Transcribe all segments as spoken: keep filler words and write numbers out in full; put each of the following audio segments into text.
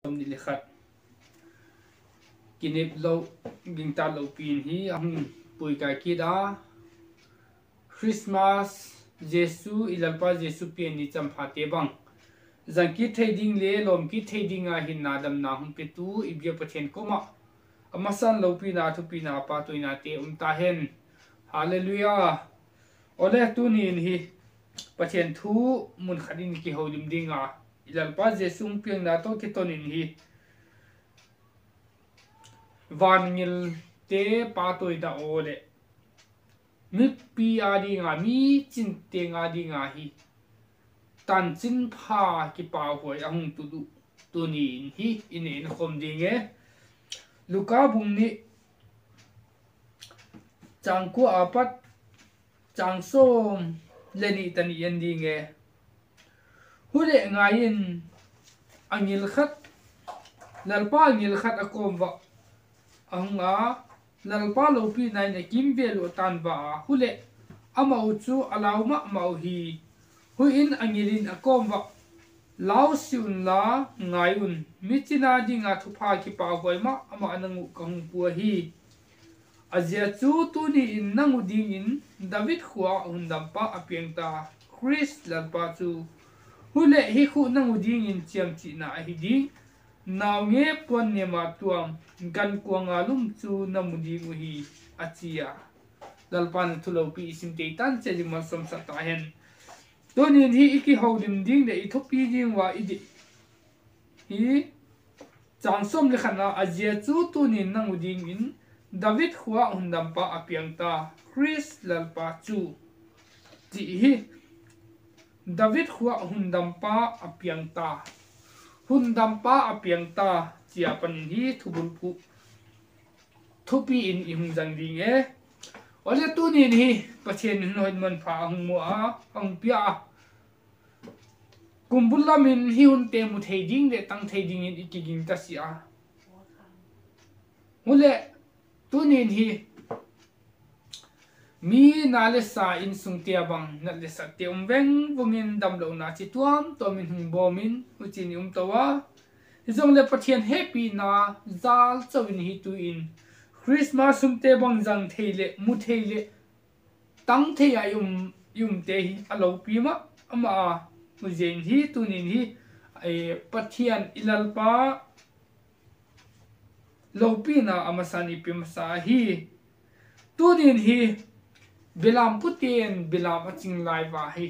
ni lekhat kinep lo gingta lo pin hi ang pui ka ki da Christmas Jesu ilalpa Jesu pin ni cham phate bang zangki trading le lom ki trading a hin nadam na hum petu ibya pathen koma amasan lo pi na thu pi na pa toina te um ta hen hallelujah ole tu ni hi pathen thu mun khadin ki holim dinga ilalpa Jesu piang na to ki tonin hi vanil te pa toi da ole mi pi adi nga mi chin te nga di nga hi tan chin pha ki pa hoi ahung tu du tu ni hi in in khom ding e luka bung ni chang ku apat chang som leni tani yan ding e hule ngayin angil khat lalpa angil khat akom wa ahunga lalpa lo pi nai ne kim velo tan ba hule amau chu alauma mau hi huin angilin akom wa lao siun la ngaiun michina dinga thupa ki pa hoi ma ama anangu kang pu hi azia chu tu ni in nangu ding in David khwa Hundampa apiang ta Chris lalpa chu hule hi khu nangu ding in chiam chi na hi ding naw nge pon ne ma tuam gan kuanga lum chu namudi mu hi achia lalpan thulo pi isim te tan che jing ma som sa ta hen tonin hi iki holim ding le i thopi jing wa idi hi changsom le khana azia chu tunin nangu ding in David khwa Hundampa apiang ta Chris lalpa chu ti hi David khwa Hundampa apiang ta Hundampa apiang ta chia pan hi thubul pu thupi in ihung jang ding e ole tu ni ni pachen noi man pha hung mo a hung pia kumbulamin hi hun te mu thei ding le tang thei ding in ikiging ta sia ole tu ni hi mi na le sa in sung tia bang na le sa te um veng vungin dam lo na chi tuam to min hung bomin uchin um tawa izong le pathian happy na zal chawin hi tu in Christmas sum te bang jang theile mu theile tang the ya yum yum te hi alo pi ma ama mu jen hi tu nin hi ai pathian ilalpa lo pi na amasani pim sa hi tu nin hi bilam putin bilam aching lai wa hi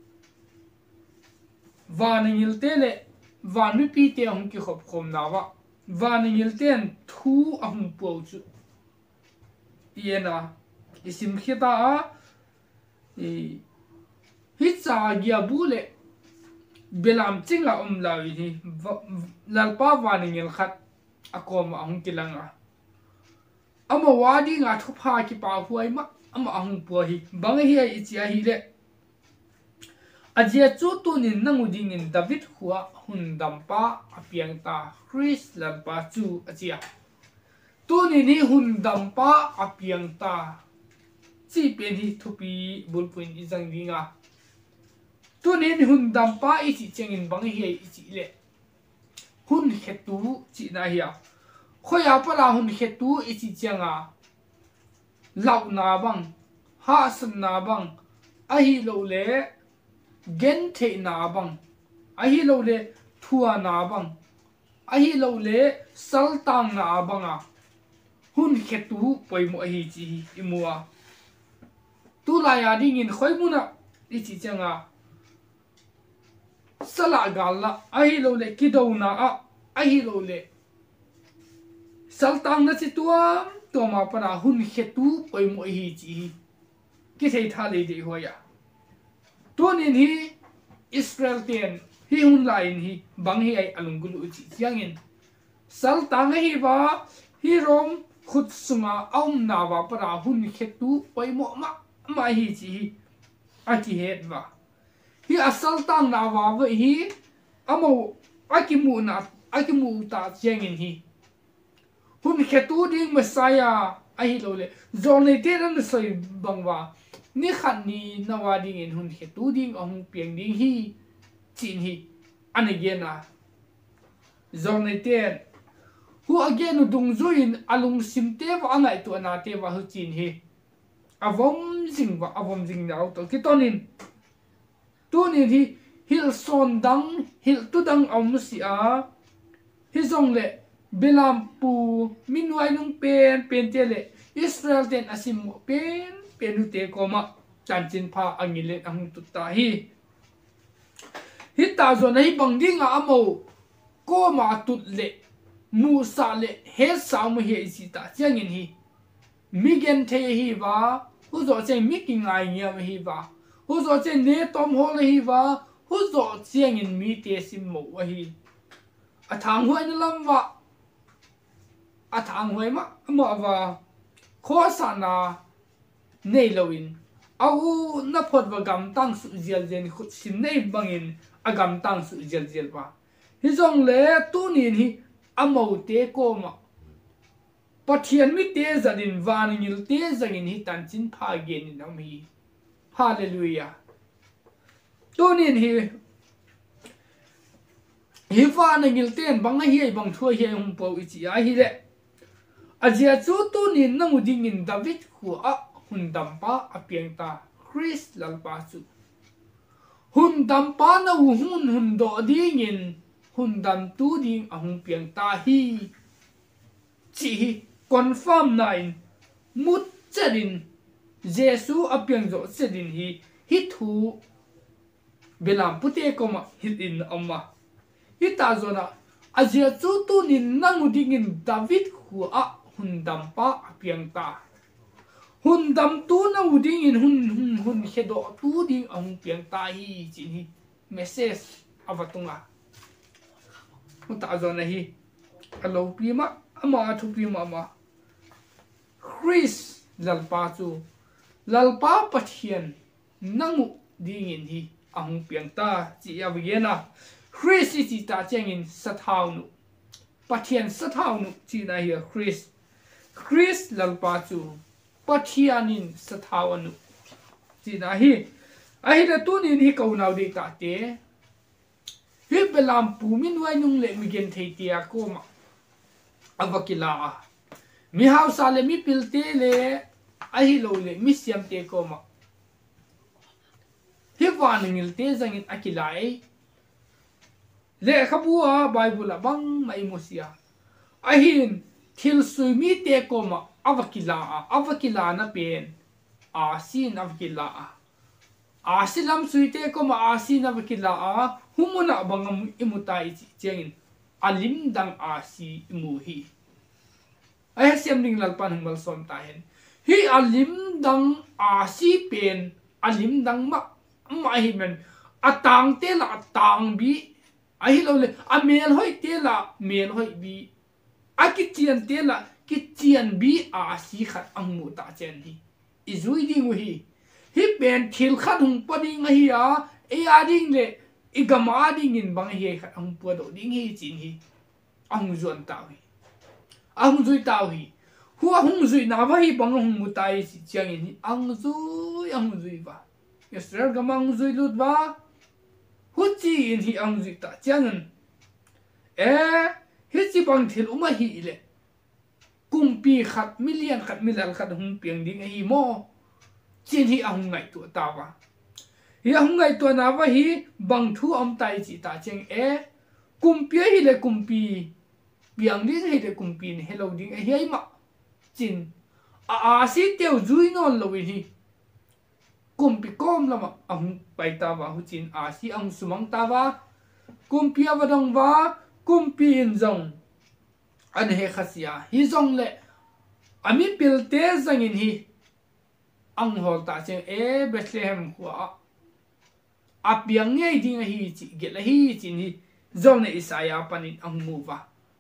vaningil tele van mi pi te hung ki khop khom na wa vaningil ten thu ahum po chu iena isim khita a e hi cha gya bule bilam chinga um lawi hi lalpa vaningil khat akom ahung kilanga ama wadi nga thu pha ki pa huai ma ama ahung po hi bang hi ai chia hi le ajia chu tu nin nangu ding in David huwa Hundampa apiang ta Chris lalpa chu achia tu ni ni Hundampa apiang ta chi pen hi thupi bulpuin izang dinga tu ni Hundampa i chi chengin bang hi ai chi le hun khetu chi na hiya khoya pala hun khetu i chi chenga lau na bang ha san na bang a hi lo le gen the na bang a hi lo le thua na bang a hi lo le saltang na banga hun khetu poimo hi chi imua tu la ya ding in khoi muna i chi changa sala galla a hi lo le kido na a a hi lo le saltang na chi tua to ma para hun khetu poimo hi chi ki thei tha le de hoya tunin hi Israel ten hi hun lain hi bang hi ai alungulu chi chiangin sal tang hi ba hi rom khut sunga aum na wa para hun khetu poimo ma ma hi chi a ki het wa hi asal tang na wa wa hi amo akimu na akimu ta chiangin hi hun khetu ding Messiah a hi lo le zone te ran soi bangwa ni khan ni nawa ding in hun khetu ding ong piang ding hi chin hi anegena zong nei ten hu again u dung zuin alung sim te wa angai tu na te wa hu chin hi avom jing wa avom jing nau to kitonin tunin hi hil son dang hil tu dang om si a hi zong le belam pu minwai nung pen pen te le Israel ten asim pen pen te koma chan chin pha angile ang tu ta hi hi ta zo nei bang ding a amo ko ma tut le nu sa le he sa mu he si ta chang in hi mi gen the hi wa hu zo chen mi king ai nya hi wa hu zo chen ne tom ho le hi wa hu zo chang in mi te sim mo wa hi a thang hoi na lam wa a thang hoi ma mo wa kho sa na nei loin au na phot wa gam tang su jel jen khut sim nei bangin agam tang su jel jel ba hi zong le tu nin hi amo te ko ma pathian mi te zadin van ngil te zangin hi tan chin pha gen in am hi hallelujah tu nin hi hi van ngil ten bang hi bang thua hi hum po ichi a hi le ajia chu tu nin nang uding in David khu a Hundampa apiang ta Chris Lalpa chu Hundampa na hun hun do ding in Hundam tu ding ahung piang ta hi chi confirm nine mut chadin Jesu apiang zo chadin hi hi thu belam pute koma hit in amma hi ta zona azia chu tu nin nang ding in David khu a Hundampa apiang ta Hundam tu na uding in hun hun hun hedo tu ding ahung piang ta hi chin hi message avatunga ta zo na hi alo pi ma ama thu pi ma ma Chris Lalpa chu Lalpa pathian nangu ding in hi ahung piang ta chi avgena Chris chi ta cheng in sathau nu pathian sathau nu chi na hi Chris Chris Lalpa chu pathianin sathau nu chi na hi ai da tu nin hi kau nau de ta te hi belam pu min wai nung le mi gen thei tia ko ma avakila a mi hau sa le mi pil te le ai lo le mi siam te ko ma hi wan ngil te zangin akilai le khabua bible bang mai mosia ahin thil sui mi te ko ma avakila a avakila na pen a sin avakila a asilam suite ko ma asina vakila a humuna bangam imutai chi chengin alim dang asi imu hi ai siam ding lalpan hmal som ta hen hi alim dang asi pen alim dang ma ma hi men atang te la atang bi ai lo le amel hoi te la mel hoi bi akichian te la kichian bi asi khat angmu ta chen hi izui ding hi hi pen thil khat hung pading hi a e ading le igama ding in bang hi khat hung pado ding hi chin hi ang zuan taw hi ang zui taw hi hu hung zui na ba hi bang hung mutai chi chiang in hi ang zui ang zui ba Israel gamang zui lut ba hu chi in hi ang zui ta chiang e hi chi bang thil uma hi le kumpi khat million khat million khat hung piang ding hi mo chin hi ahung ngai tu ta wa hi ahung ngai tu na wa hi bang thu am tai chi ta cheng e kumpi hi le kumpi piang ding hi le kumpi ni hello ding hi ai ma chin a a si teu zui non lo hi kumpi kom lama ahung pai ta wa hu chin a si ang sumang ta wa kumpi awadang wa kumpi in zong an he khasia hi zong le ami pilte zangin hi ang hol ta cheng e Bethlehem kwa apiang ngai ding hi chi get la hi chin hi zong ne Isaiah panin ang muwa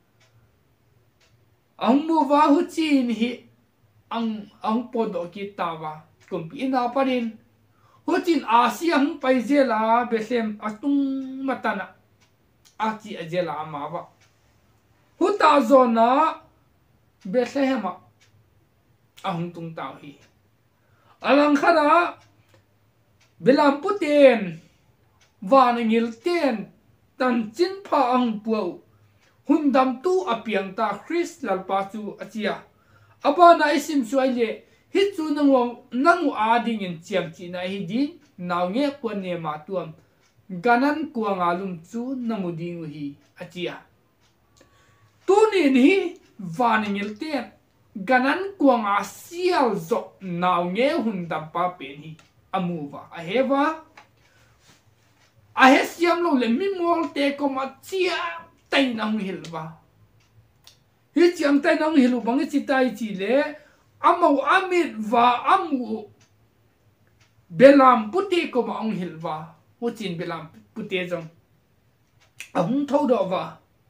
ang muwa hu chin hi ang ang podo ki tawa kumpi na panin hu chin Asia hung pai zela Bethlehem atung matana achi ajela amawa hu ta zona Bethlehem ahung tung taw hi alang khana belam puten van ngil ten tan chin pha ang puau Hundam tu apiang ta Chris lalpa chu achia aba na isim suaile hi chu nangwang nangu ading in chiam chi na hi di naw nge pon ne ma tuam ganan kuanga lum chu namuding hi achia tunin hi vaningil te ganan kuanga sial zo naw nge Hundampa pen hi amuwa aheva ahe siam lo le mimol te ko ma chia tai nang hilwa hi chiam tai nang hilu bang chi tai chi le amau amit va amu belam puti ko ma ong hilwa ho chin belam puti jong ahung thau do wa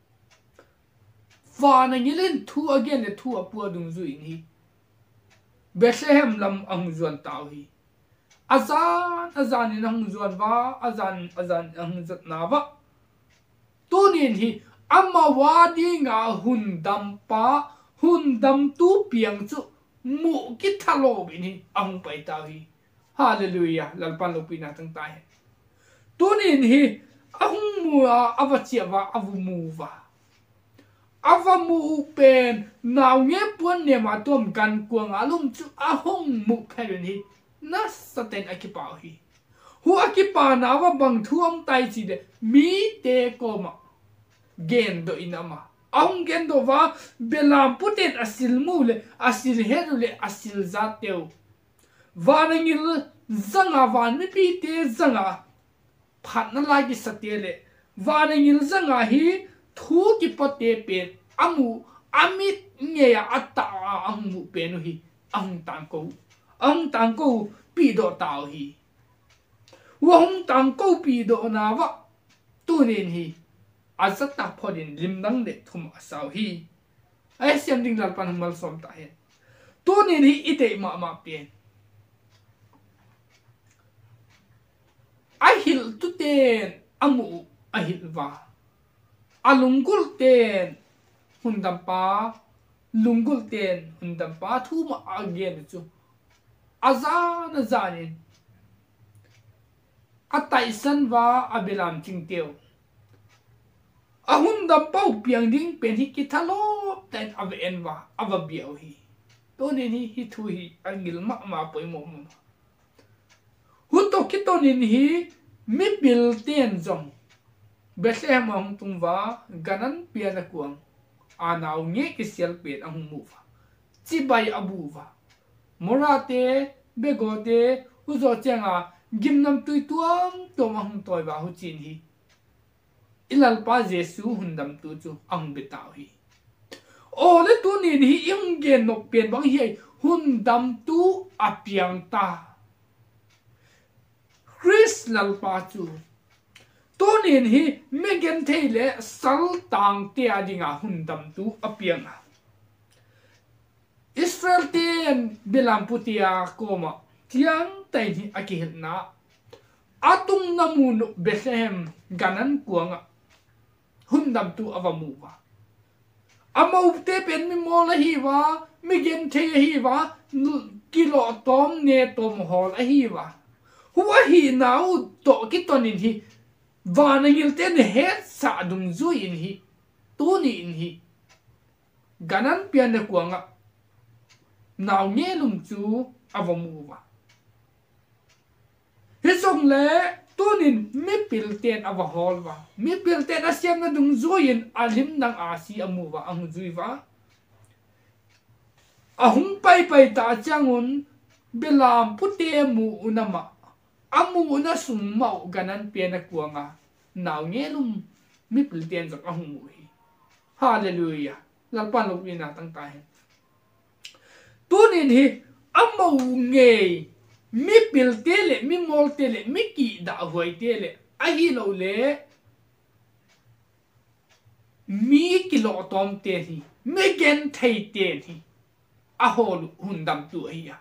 va na ngilin thu again le thu apu dung zu in hi Bethlehem lam ang zuan tau hi azan azan in ang zuan wa azan azan ang zat na wa tunin hi amma wadi nga Hundampa Hundam tu piang chu mu ki thalo bi ni ang pai tau hi hallelujah lalpan lo pina tang tai tunin hi ahung mu avachia wa avu mu wa ava mu pen naw nge pon ne ma tom kan kuang alum chu ahung mu kharin hi na saten akipa hi hu akipa na wa bang thuam tai chi de mi te ko ma gen do inama ahung gen do wa belam putet asil mu le asil heru le asil zateu vanangil zanga van mi pi te zanga phat na lai ki satele vanangil zanga hi thu ki pote pen amu amit nge ya ata amu pen hi ang tang ko ang tang ko pi do tao hi wong tang ko pi do na wa tunin hi azata podin limdang de thum asaw hi ai siam ding lal pan mal som ta he tunin hi ite ma ma pen ahil tu ten amu ahil wa alungul ten Hundampa lungul ten Hundampa thu ma again chu azan azanin atai san wa abelam ching teu a Hundampa piang ding pen hi ki thalo ten ave en wa ava biao hi to ni ni hi thu hi angil ma ma poi mo mo hu to ki to ni hi mi bil ten zong Bethlehem ang tungwa ganan piana kuang anaw nge kisial pet ang muwa chibay abuwa morate begote uzo chenga gimnam tui tuam tom ang toy ba hu chin hi ilalpa Jesu Hundam tu chu ang bitaw hi o le tu ni hi yung gen nok pen bang hi Hundam tu apiang ta Chris lalpa chu tunin hi megen theile sal tang te adinga Hundam tu apiang Israel ten bilam putia koma tiang tai hi akihil na atung namun Bethlehem ganan kuanga Hundam tu avamuwa amau te pen mi mola hi wa megen the hi wa kilo tom ne tom hol hi wa huwa hi nau to kitonin hi vanangil ten het sa dum zu in hi tuni in hi ganan pian kuanga naw nge lum chu avamuwa hisong le tunin mi pil ten ava hol wa mi pil ten asiam na dung zu in alim nang asi amuwa ang zui wa ahung pai pai ta changun belam putte mu unama amu na sumau ganan pian kuanga naw nge lum mi pil ten zak ahung mu hi hallelujah lalpan lo ina tang tai tunin hi amau nge mi pil tele mi mol tele mi ki da hoi tele ahi lo le mi kilo tom te hi mi gen thei te hi ahol Hundam tu hiya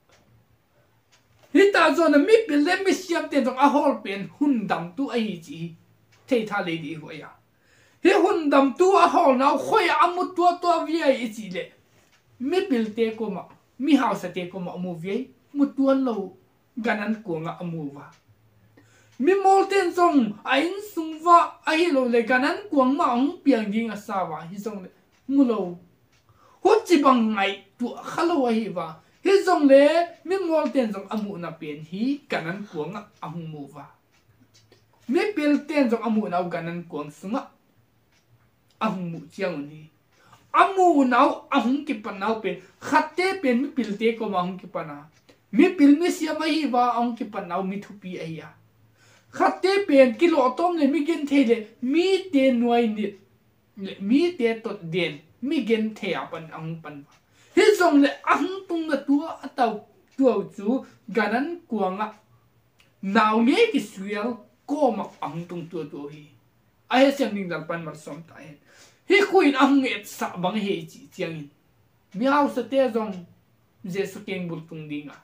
hita zona mi pil le mi siam te dong ahol pen Hundam tu ahi chi thei tha le di hoya he Hundam tu ahol na khoi amut to to vi ai chi le mi pil te ko ma mi house te ko ma mu vi mutuan lo ganan ko nga amuwa mi mol ten zong ain sungwa ai lo le ganan kuang ma ong piang ding asawa hi zong le mulo hu chi bang ngai tu khalo hi wa hi zong le mi mol ten zong amu na pen hi ganan kuang ahung mu wa mi pil ten zong amu na ganan kuang sunga ahung mu chiang ni amu nau ahung ki panau pen khatte pen mi pil te ko ma hung ki pana mi pil mi sia ma hi wa ong ki panau mi thupi ai ya khate pen kilo tom le mi gen the le mi te nuai ni le mi te tot den mi gen the apan ang pan hi song le ang tung na tua atau tua chu ganan kuanga naw nge ki suel ko ma ang tung tua tu hi a he sem ning dal pan mar som ta hen hi kuin ang et sa bang he chi chiang in mi hau sa te zong je su keng bul tung dinga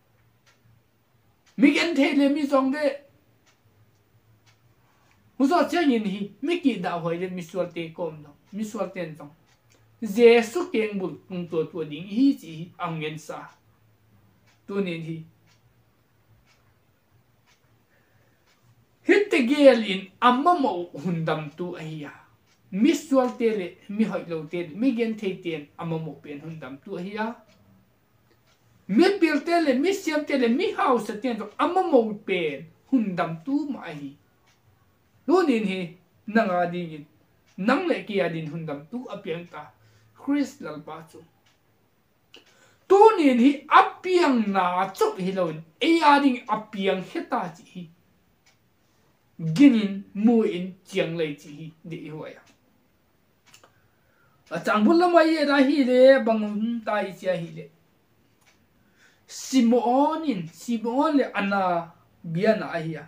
mi gen the le mi zong de Huzo chiang yin hi mi ki da hoi le mi sual te kom no mi sual ten zong Jesu keng bul tung to to ding hi chi ang yen sa tu nin hi hit te gel in amma mo hundam tu ahia mi sual te le mi hoi lo te mi gen the ten amma mo pen hundam tu ahia mi pil te le mi siam te le mi house ten to amma mo pen hundam tu ma hi Lu nin hi nang adin nang le ki adin hundam tu apiang ta Chris lalpa chu tu nin hi apiang na chu hi lo e adin apiang heta chi hi ginin mu in chiang le chi hi de hoya a chang bul lamai ye da hi le bangum ta i chia hi le Simon in Simon le ana biana ahia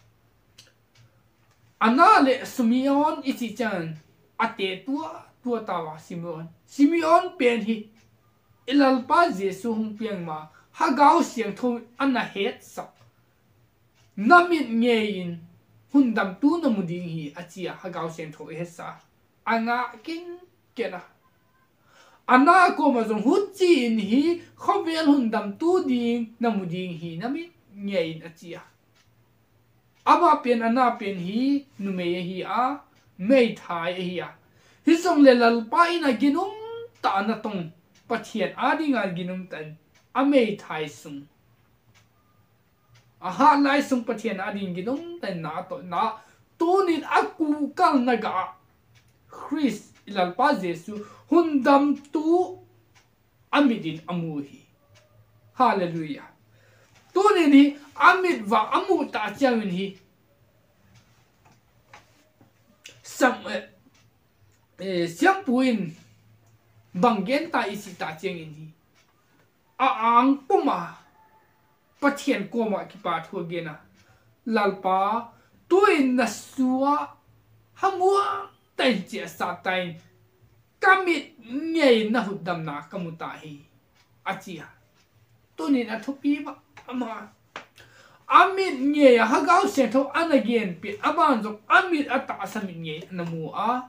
Ana le Simeon iti chan ate tua tua tawa Simeon Simeon pen hi ilalpa Jesu hung piang ma hagao siang thong ana het sa namit nge in hundam tu na muding hi achia hagao siang thong het sa anga king kena ana ko ma zong huchi in hi khovel hundam tu ding na muding hi namit nge in achia Aba pen ana pen hi nume hi a mei thai hi a hi song le lalpa ina ginum ta na tong pathian adinga ginum tan a mei thai sung a ha lai sung pathian ading ginum tan na to na tunin aku kal naga Chris lalpa Jesu hundam tu amidin amuhi hallelujah tunin hi amit wa amu ta chiang hi sam eh siang puin banggen ta isi ta chiang hi a ang puma pathian ko ma ki pa thu ge na lalpa tuin na suwa hamua tai che sa tai kamit ngei na hudam na kamuta hi achia tunin a thupi ma ama Amit nye ya hagao sento anagen pi abanzo amit ata asamit nye namu a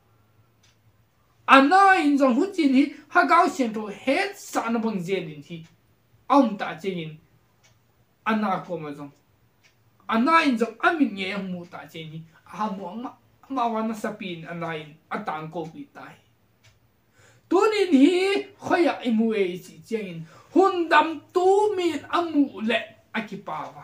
ana inzong hutin hi hagao sento het sa na bang zelin hi aum ta jengin ana ko mazong ana inzong amit nye yang mu ta jengi amu ma ma wana sapin anain atang ko pi tai tunin hi khoya imu e chi jengin hundam tu min amu le akipawa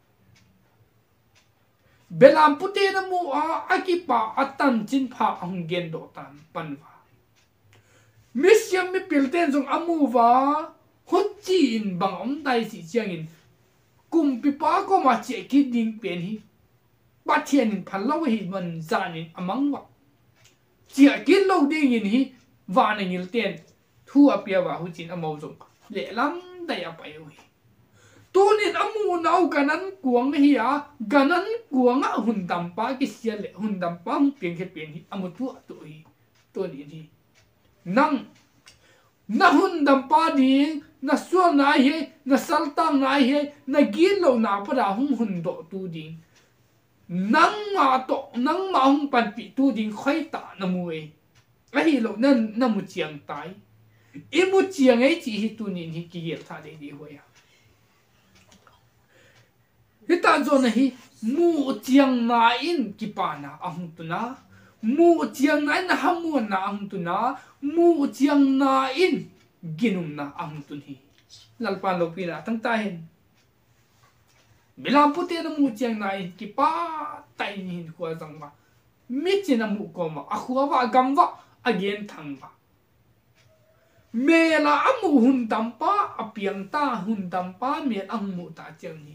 belam putih namu a akipa atan chin pha ang gendo tan panwa misyam mi pilten jong amu wa hochin bang om dai si chiangin kum pi pa ko ma che ki ding pen hi pathian in phalo hi man zanin amang wa chia kin lo ding in hi wa na ngil ten thu apia wa hochin amau jong le lam dai apai hi tunin amu nau ganan kuang hi a ganan kuang a hundampa ki sial hundampa piang ke piang hi amu tu tu hi tunin hi nang na hundampa ding na sual na hi na saltang na hi na gin lo na para hung hundo tu ding nang ma to nang ma hung pan pi tu ding khoi ta na mu e a hi lo nan na mu chiang tai i mu chiang ai chi hi tunin hi ki yel tha de di hoya Hita zona hi mu chiang na in kipana ahung tuna mu chiang na in hamu na ahung tuna mu chiang na in ginum na ahung tunhi lalpa lopina tang tahin bilang putih na mu chiang na in kipa tai ni kwa zang ma michina mu ko ma akhuwa wa gamwa again thangba mela amu Hundampa apiang ta Hundampa mel amu ta chiang ni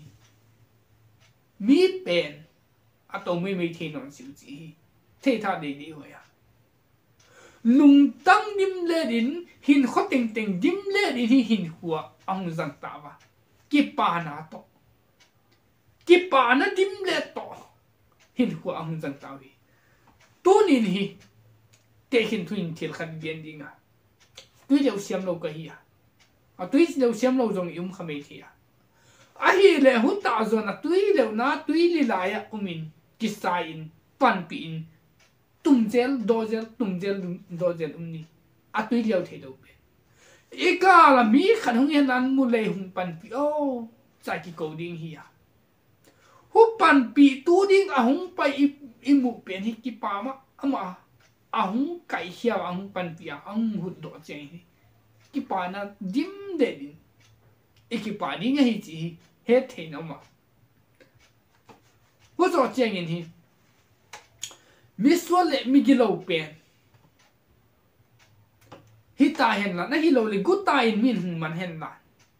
mi pen ato mi mi thi non siu chi thế tha de đi hoya lung tang dim le din hin kho teng teng dim le din hi hin huwa ang zang ta wa ki pa na to ki pa na dim le to hin huwa ang zang ta wi tu nin hi te hin thuin thil khat gen dinga tui leu siam lo ka hi a tui leu siam lo jong yum khamei thi a a hi le hu ta zo na tui leu na tui li la ya umin ki sa in pan pi in tum gel do gel tum gel do gel umni a tui leu the do be e ka la mi khan hung yan an mu le hung pan pi o sa ki ko ding hi a hu pan pi tu ding a hung pai i mu pen hi ki pa ma ama a hung kai hiao a hung pan pi a ang hu do chen hi ki pa na dim de din e ki pa ding hi chi he the no ma wo zo chen yin hi mi so le mi gi lo pen hi ta hen la na hi lo le gu ta in min hun man hen la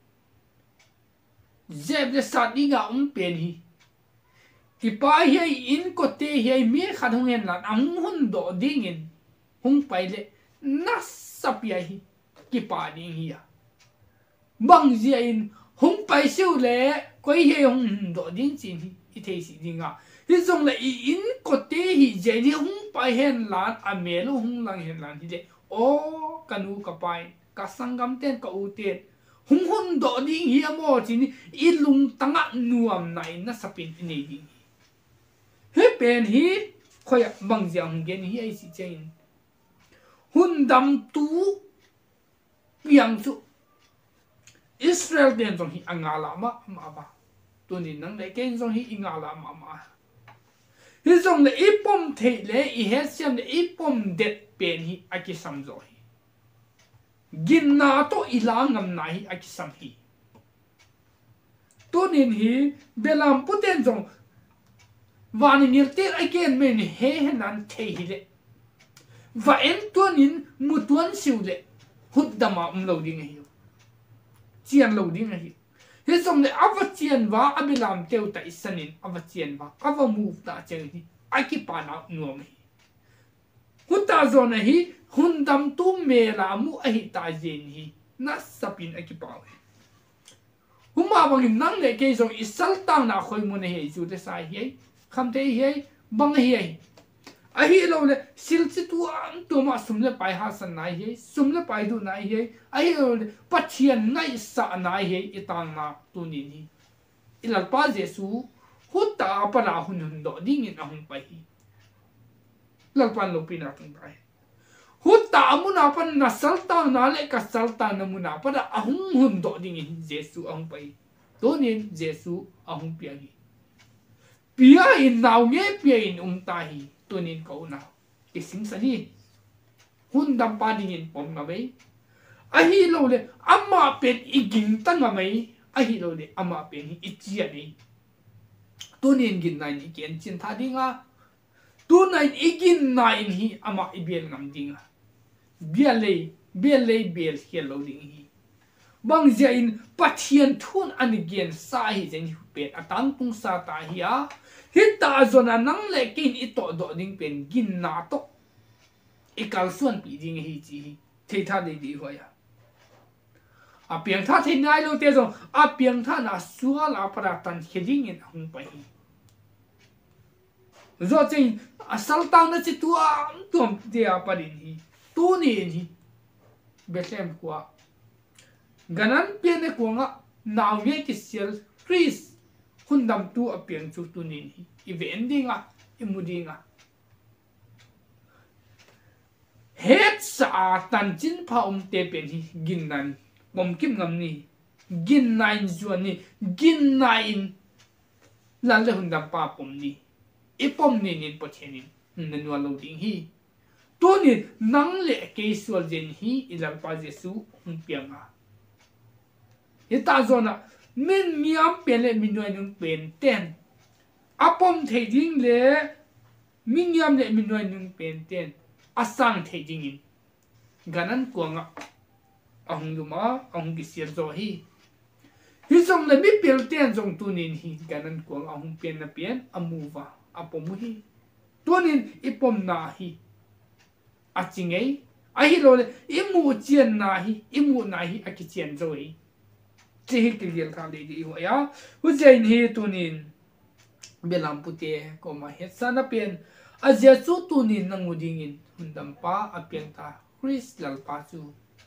zeb de sa di ga um pen hi ki pa hi in ko te hi mi khat hung hen la ang hun do ding in hung pai le na sa pi hi ki pa ding hi ya bang zia in hung pai siu le koi hi hung do ding chin hi i the si ding a hi zong le i in ko te hi je ni hung pai hen lan a me lo hung lang hen lan hi de o kanu ka pai ka sangam ten ka u te hung hun do ding hi mo chin i lung tanga nuam nai na sapin nei ding he pen hi khoya bang zia hung gen hi ai si chen Hundam tu piang chu Israel den zong hi angala ma ma ba tu ni nang le ken zong hi ingala ma ma hi zong le ipom the le i he siam le ipom det pen hi aki sam zo hi gin na to ilangam na hi aki sam hi tu nin hi belam puten zong wani nil te again men he nan the hi le và em tuân in một tuân siêu lệ hút đam am lâu đi ngay chiên lâu đi ngay thế xong lại áp vật chiên và áp bị làm tiêu tại sân in áp vật chiên và áp vật move ta chơi đi ai kịp bàn nào nuông hi hút ta rồi này hi Hundam tu mê là mu ai ta jen hi nát sapin ai kịp bảo hút mà bằng năng để cái rồi isal tang na khơi muốn hay chú thế sai hi không thế hi bằng hi a hi lo le sil chi tu am tu ma sum le pai ha san nai he sum le pai du nai he a hi lo le pathian ngai sa nai he itang na tu ni ni ilal pa jesu hutta pa la hun hun do ding in ahung pai hi lal pan lo pina tang pai hutta amuna pan na sal ta na le ka sal ta na muna pa da ahung hun do ding in jesu ahung pai to ni jesu ahung pia hi pia in naw nge pia in um ta hi tunin kau na ising sa hi Hundampa dingin pom na bay ahi lo le ama pen iging tang ma mai ahi lo le ama pen hi ichia ni tunin gin nai ni ken chin tha dinga tu nai igin nai hi ama ibel ngam dinga biale biale bel hello ding hi bang zia in pathian thun an gen sa hi jen hi pet atang tung sa ta hi a hita zona nang le kin ito do ding pen gin na to ikal suan pi ding hi chi thei tha de di hoya a piang tha thei nai lo te zo a piang tha na suwa la para tan heding in hung pai zo chen a sal tang na chi tu a tom de a pa din hi tu ni ni besem kwa ganan pian ne ko nga naw ye ki sel Chris Hundam tu apiang chu tu nin hi evending a imuding a het sa tan chin pha um te pen hi gin nan bom kim ngam ni gin nine zuan ni gin nine lan le Hundampa pom ni ipom ni nin pothenin nanwa lo ding hi tuni nang le ke sual jen hi Lalpa Jesu hung pianga ita zona min miam pele minoi nung pen ten apom thei ding le mingyam le minoi nung pen ten asang thei ding in ganan kuanga ahung luma ahung gisian zo hi hi song le mi pel ten jong tunin hi ganan kuang ahung pen na pen amuwa apom hi tunin ipom na hi achingei ahi lo le imu chian na hi imu na hi akichian zo hi chi hi kliel kha le di wa ya hu jain hi tunin belam pute ko ma het sana pen azia chu tunin nanguding in Hundampa apiang ta Chris Lalpa chu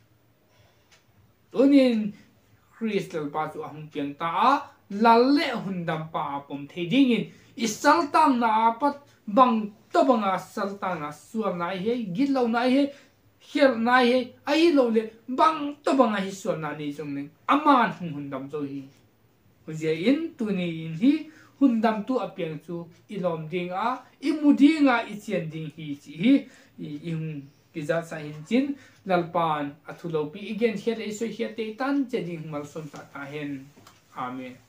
tunin Chris Lalpa chu ahung piang ta lalle Hundampa apom theding in isaltam na apat bang to banga salta na suam na he gilo na he hel na he ai lo le bang to banga hi suam na ni jong ning aman hung Hundam zo hi uje in tunin hi Hundam tu apiang chu ilom ding a imudinga ichian ding hi chi hi im kiza sa hin chin lalpan athulo pi again here is so here te tan che ding mal son ta ta hen amen.